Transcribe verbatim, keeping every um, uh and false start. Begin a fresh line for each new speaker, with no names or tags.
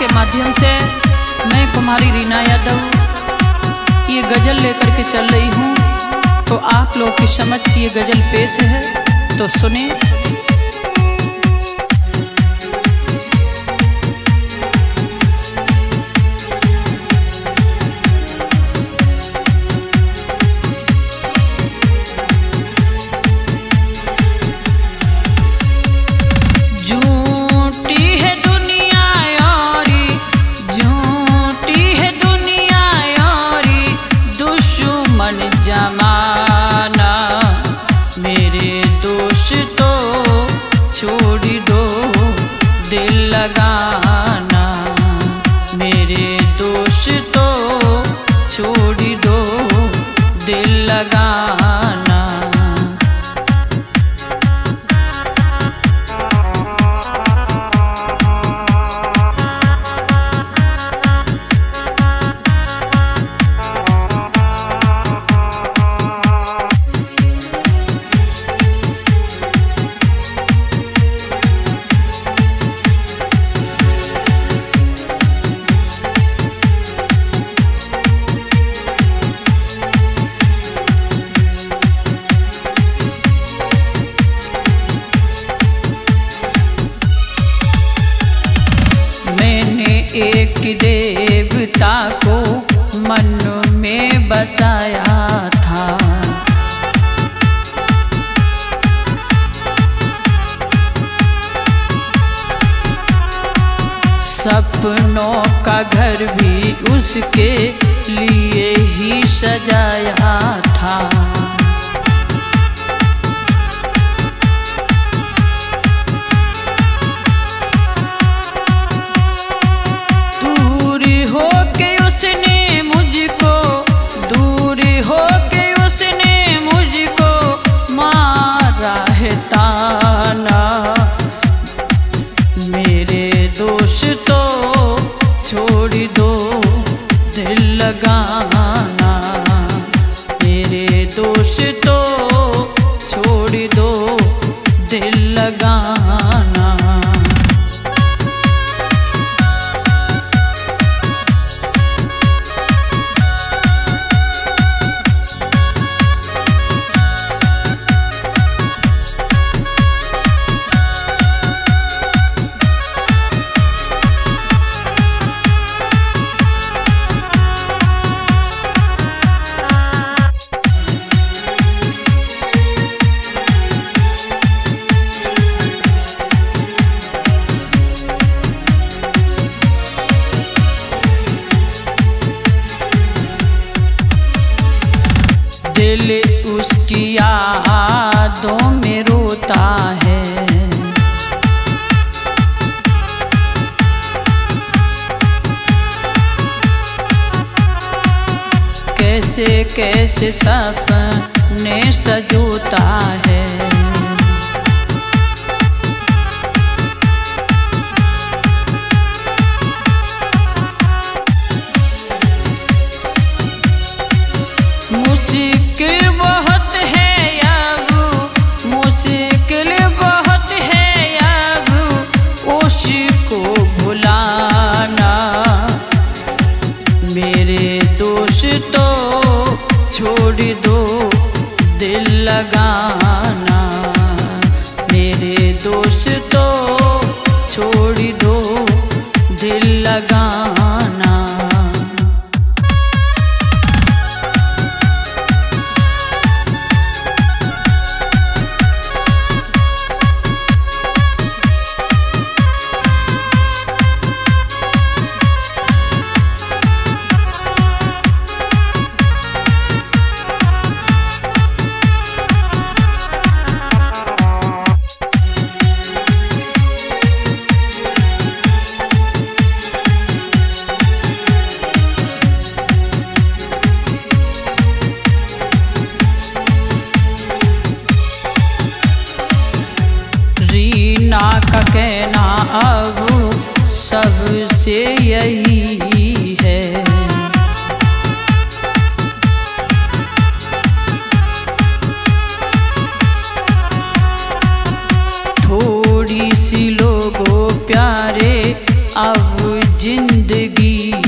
के माध्यम से मैं कुमारी रीना यादव ये गज़ल लेकर के चल रही हूँ। तो आप लोग की समझ ये गज़ल पेश है, तो सुने। लगाना मेरे दोष तो छोड़ दो, दिल लगाना। एक देवता को मन में बसाया था, सपनों का घर भी उसके लिए ही सजाया था। दोष तो छोड़ दो, दिल लगाना। मेरे दोष तो छोड़ दो, दिल लगाना। दिल उसकी यादों में रोता है, कैसे कैसे सपने सजोता है। मुश्किल बहुत है अब, मुश्किल बहुत है अब उसको भुलाना। मेरे दोष तो छोड़ दो, दिल लगाना। मेरे दोष तो छोड़ दो, दिल लगाना। रीना का कहना अब सबसे यही है, थोड़ी सी लोगों प्यारे अब जिंदगी।